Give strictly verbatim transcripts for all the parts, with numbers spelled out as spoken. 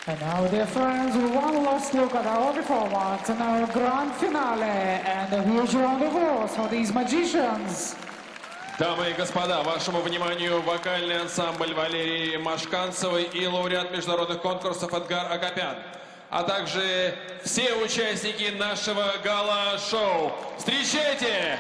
And now, dear friends, one last look at our performance and our grand finale and a huge round of applause for these magicians. Дамы и господа, вашему вниманию вокальный ансамбль Валерии Машканцевой и лауреат международных конкурсов Эдгар Акопян, а также все участники нашего гала-шоу. Встречайте!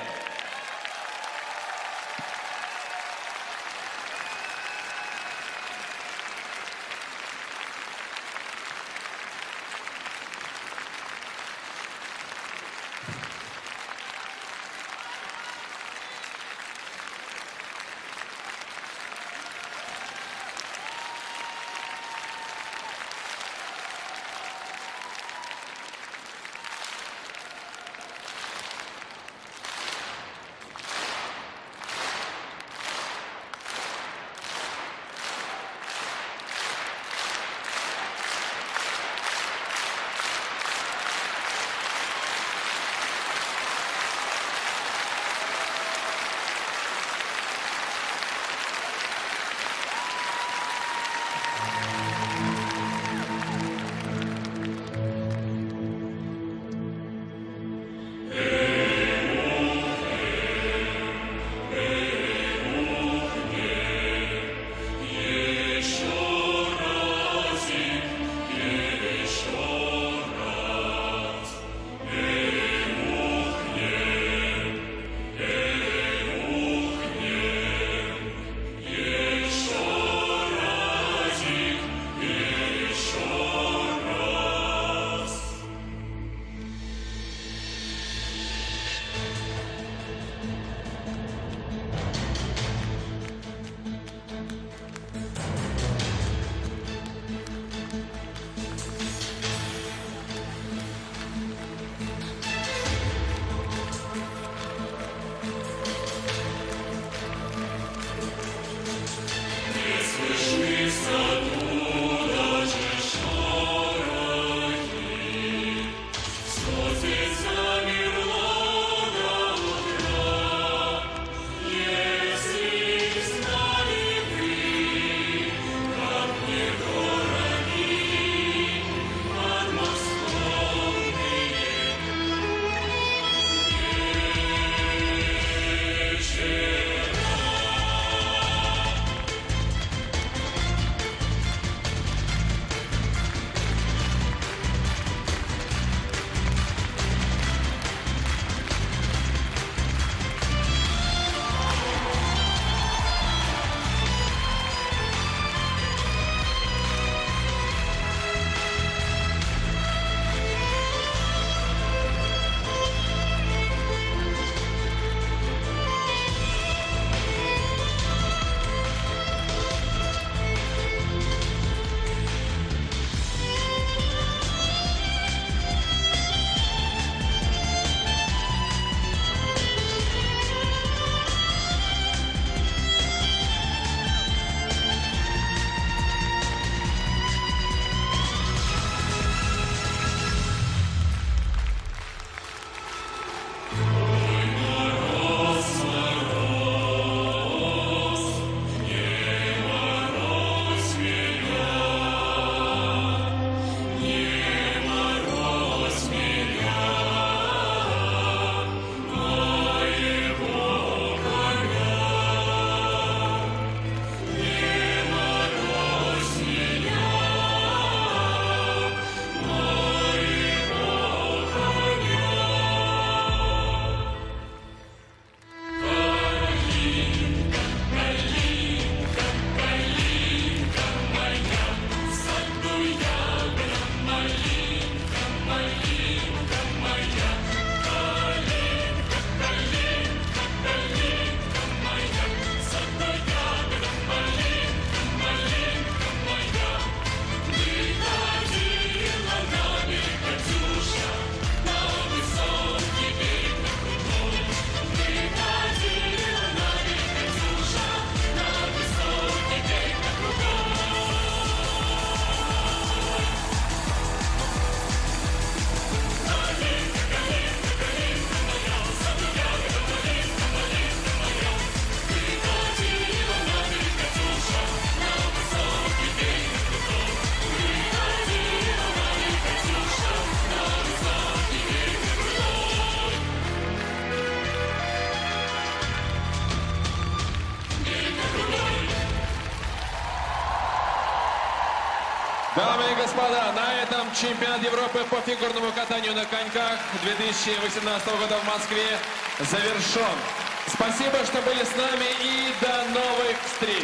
Дамы и господа, на этом чемпионат Европы по фигурному катанию на коньках две тысячи восемнадцатого года в Москве завершен. Спасибо, что были с нами, и до новых встреч!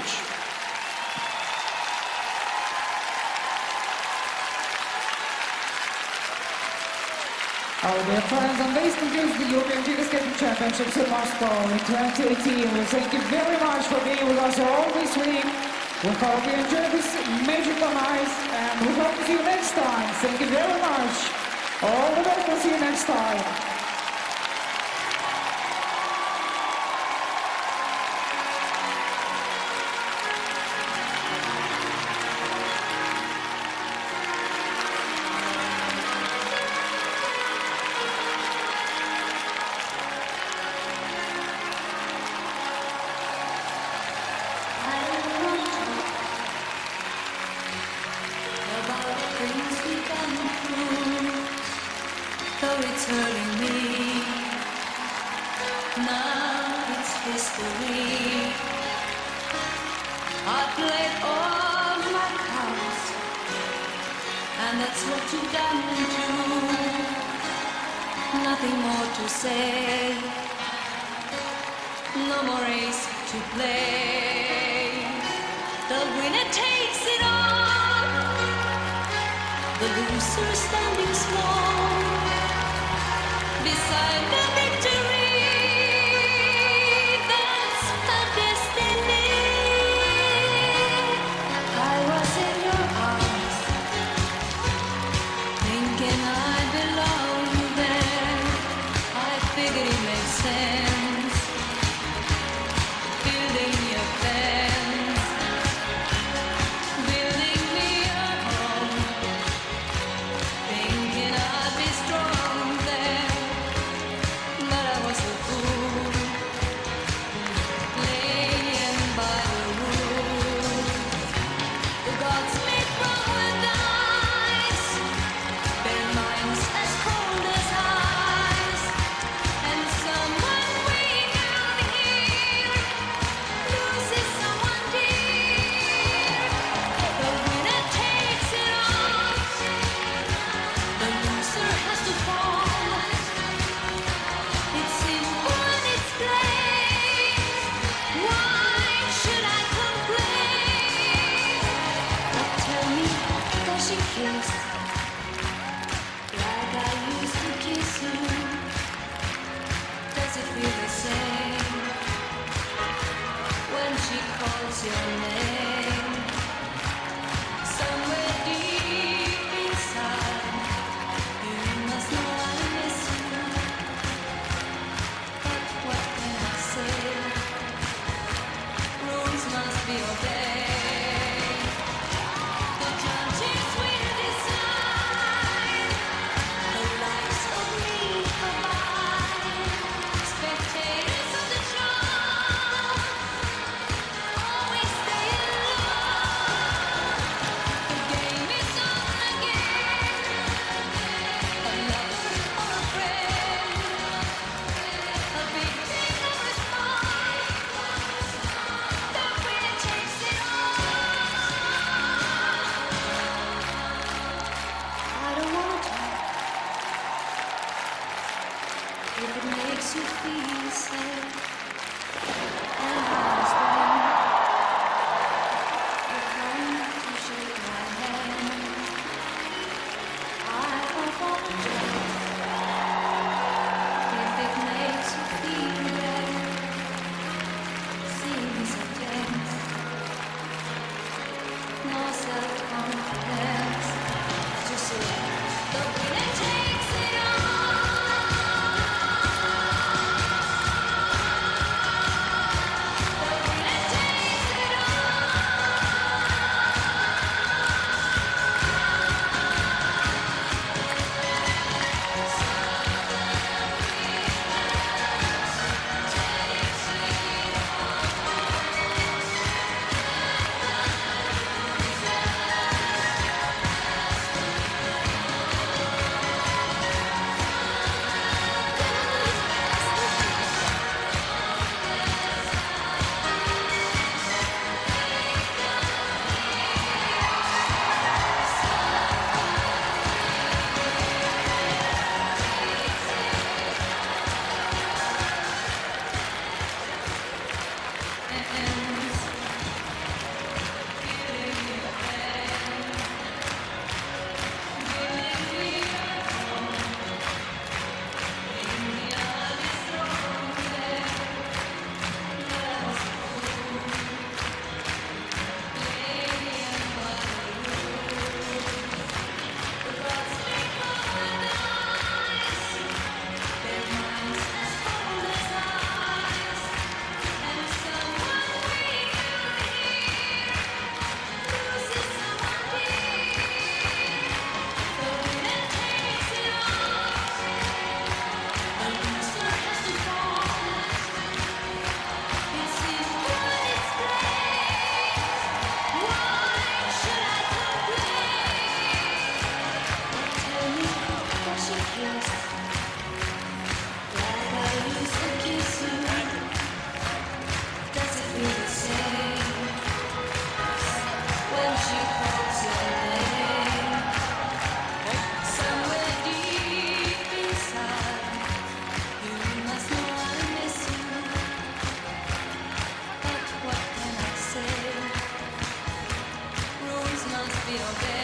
Our dear friends, and this concludes the European Figure Skating Championships in Moscow in twenty eighteen. We thank you very much for being with us all this week. We hope you enjoyed this magical night, and we hope to see you next time. Thank you very much. All the best. We'll see you next time. Though it's hurting me, now it's history. I played all my cards, and that's what you've done too. Nothing more to say, no more race to play. The winner takes it all, the loser standing small beside the victory. That's the destiny. I was in your arms, thinking I belonged there. I figured it made sense, building your fence, building me a home, thinking I'd be strong there. But I was a fool, playing by the rules. The gods made paradise, their minds as cold as ice. And someone way down here loses someone dear. The winner takes it all, the loser has to fall. It's simple and it's plain. Why should I complain? But tell me, does she kiss like I used to kiss you? Does it feel the same when she calls your name? Somewhere deep inside, you must know I miss you. But what can I say? Rules must be obeyed. The judges will decide. feel better.